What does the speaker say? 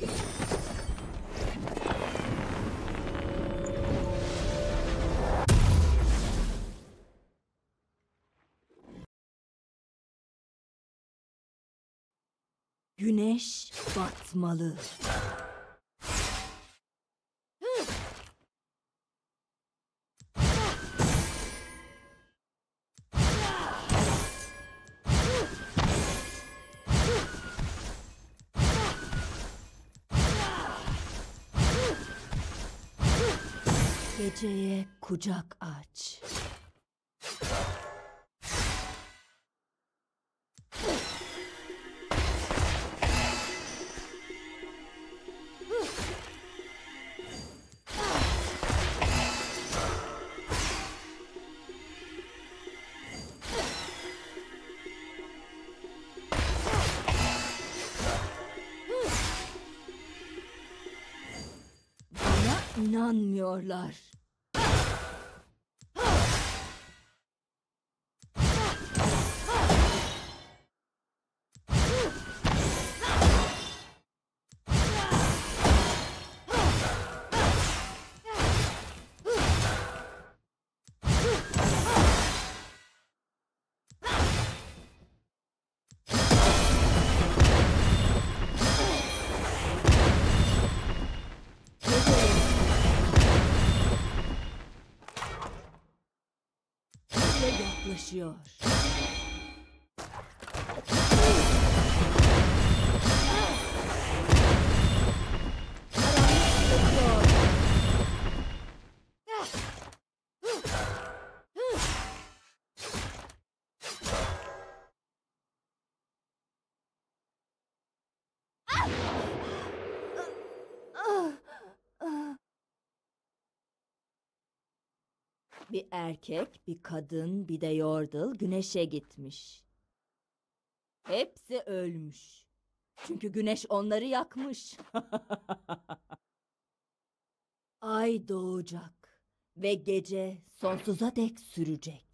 Güneş batmalı. Geceye kucak aç. Bana inanmıyorlar. Yaklaşıyor. Bir erkek, bir kadın, bir de Yordle güneşe gitmiş. Hepsi ölmüş. Çünkü güneş onları yakmış. Ay doğacak ve gece sonsuza dek sürecek.